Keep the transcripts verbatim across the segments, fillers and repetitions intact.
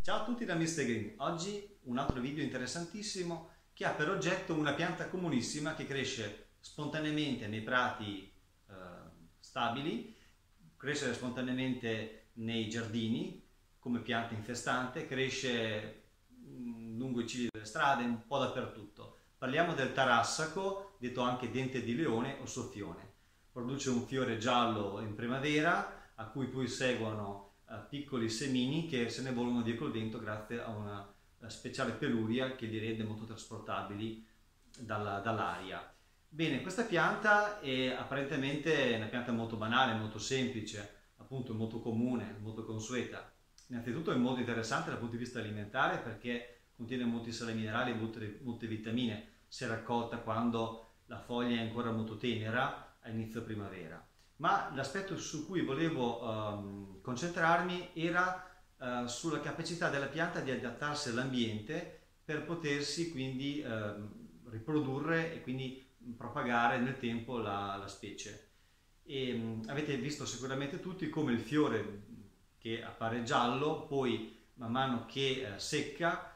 Ciao a tutti da mister Green. Oggi un altro video interessantissimo che ha per oggetto una pianta comunissima che cresce spontaneamente nei prati eh, stabili, cresce spontaneamente nei giardini come pianta infestante, cresce mh, lungo i ciglli delle strade, un po' dappertutto. Parliamo del tarassaco, detto anche dente di leone o soffione. Produce un fiore giallo in primavera, a cui poi seguono piccoli semini che se ne volano via col vento grazie a una speciale peluria che li rende molto trasportabili dalla, dall'aria. Bene, questa pianta è apparentemente una pianta molto banale, molto semplice, appunto molto comune, molto consueta. Innanzitutto è molto interessante dal punto di vista alimentare perché contiene molti sali minerali e molte, molte vitamine, se raccolta quando la foglia è ancora molto tenera a inizio primavera. Ma l'aspetto su cui volevo um, concentrarmi era uh, sulla capacità della pianta di adattarsi all'ambiente per potersi quindi uh, riprodurre e quindi propagare nel tempo la, la specie. E, um, avete visto sicuramente tutti come il fiore che appare giallo, poi man mano che uh, secca,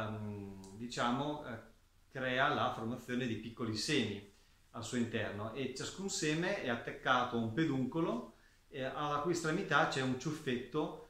um, diciamo, uh, crea la formazione di piccoli semi al suo interno e ciascun seme è attaccato a un peduncolo eh, alla cui estremità c'è un ciuffetto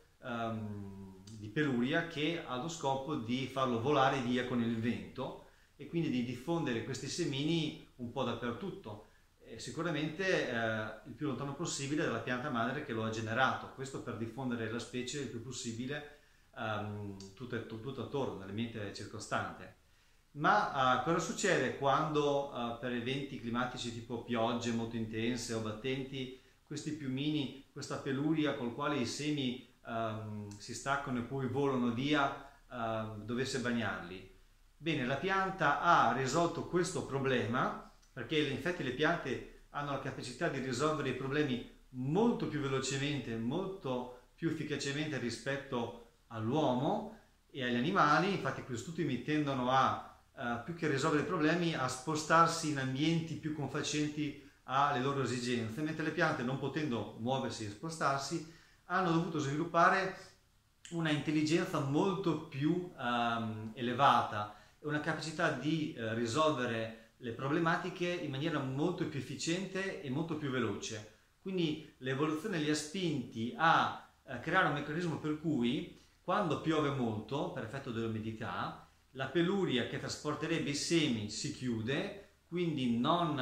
um, di peluria che ha lo scopo di farlo volare via con il vento e quindi di diffondere questi semini un po' dappertutto, e sicuramente eh, il più lontano possibile dalla pianta madre che lo ha generato, questo per diffondere la specie il più possibile um, tutto, tutto attorno nell'ambiente circostante. Ma uh, cosa succede quando uh, per eventi climatici tipo piogge molto intense o battenti, questi piumini, questa peluria col quale i semi um, si staccano e poi volano via, uh, dovesse bagnarli? Bene, la pianta ha risolto questo problema perché infatti le piante hanno la capacità di risolvere i problemi molto più velocemente, molto più efficacemente rispetto all'uomo e agli animali. Infatti questi ultimi tendono a Uh, più che risolvere i problemi, a spostarsi in ambienti più confacenti alle loro esigenze, mentre le piante, non potendo muoversi e spostarsi, hanno dovuto sviluppare una intelligenza molto più um, elevata e una capacità di uh, risolvere le problematiche in maniera molto più efficiente e molto più veloce. Quindi l'evoluzione li ha spinti a uh, creare un meccanismo per cui quando piove molto, per effetto dell'umidità, la peluria che trasporterebbe i semi si chiude, quindi non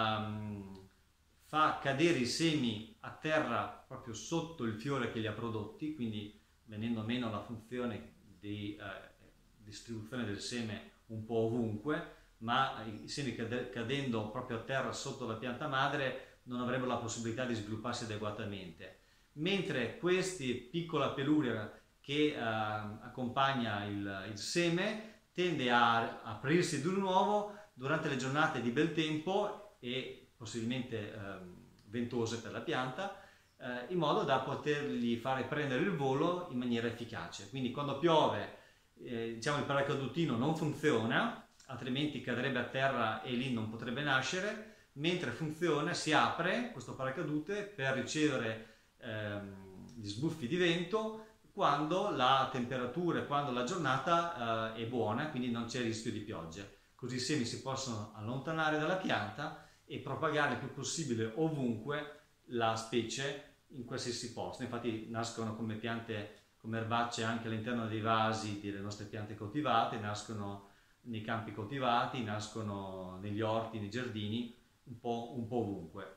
um, fa cadere i semi a terra proprio sotto il fiore che li ha prodotti, quindi venendo meno la funzione di uh, distribuzione del seme un po' ovunque, ma i semi cade cadendo proprio a terra sotto la pianta madre non avrebbero la possibilità di svilupparsi adeguatamente. Mentre questa piccola peluria che uh, accompagna il, il seme tende a aprirsi di nuovo durante le giornate di bel tempo e possibilmente eh, ventose per la pianta, eh, in modo da potergli fare prendere il volo in maniera efficace. Quindi quando piove, eh, diciamo, il paracadutino non funziona, altrimenti cadrebbe a terra e lì non potrebbe nascere, mentre funziona, si apre questo paracadute per ricevere ehm, gli sbuffi di vento quando la temperatura e quando la giornata eh, è buona, quindi non c'è rischio di pioggia. Così i semi si possono allontanare dalla pianta e propagare il più possibile ovunque la specie in qualsiasi posto. Infatti nascono come piante, come erbacce anche all'interno dei vasi delle nostre piante coltivate, nascono nei campi coltivati, nascono negli orti, nei giardini, un po', un po' ovunque.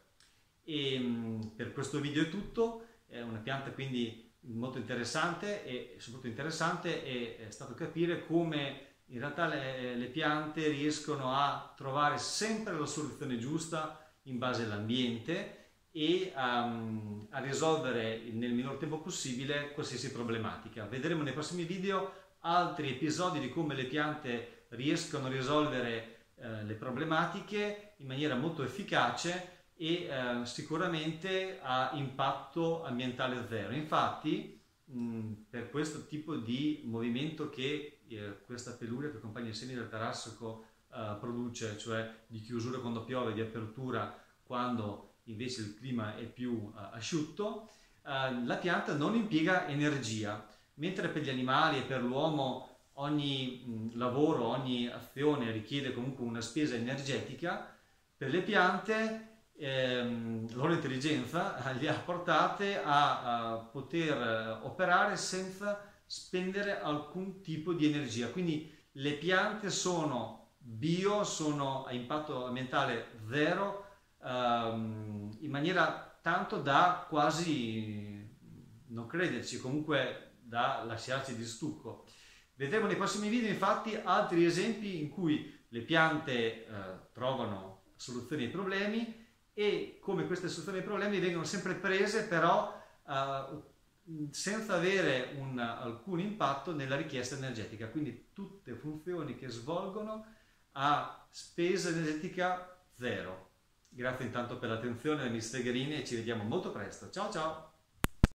E mh, per questo video è tutto. È una pianta quindi molto interessante e soprattutto interessante è, è stato capire come in realtà le, le piante riescono a trovare sempre la soluzione giusta in base all'ambiente e um, a risolvere nel minor tempo possibile qualsiasi problematica. Vedremo nei prossimi video altri episodi di come le piante riescono a risolvere eh, le problematiche in maniera molto efficace e eh, sicuramente ha impatto ambientale zero. Infatti mh, per questo tipo di movimento che eh, questa peluria che accompagna i semi del tarassaco eh, produce, cioè di chiusura quando piove, di apertura quando invece il clima è più eh, asciutto, eh, la pianta non impiega energia, mentre per gli animali e per l'uomo ogni mh, lavoro, ogni azione richiede comunque una spesa energetica, per le piante ehm, la loro intelligenza li ha portate a, a poter eh, operare senza spendere alcun tipo di energia. Quindi le piante sono bio, sono a impatto ambientale zero, ehm, in maniera tanto da quasi non crederci, comunque da lasciarci di stucco. Vedremo nei prossimi video infatti altri esempi in cui le piante eh, trovano soluzioni ai problemi e come queste soluzioni ai problemi vengono sempre prese però eh, senza avere un, alcun impatto nella richiesta energetica, quindi tutte funzioni che svolgono a spesa energetica zero. Grazie intanto per l'attenzione da mister Gherini e ci vediamo molto presto. Ciao ciao!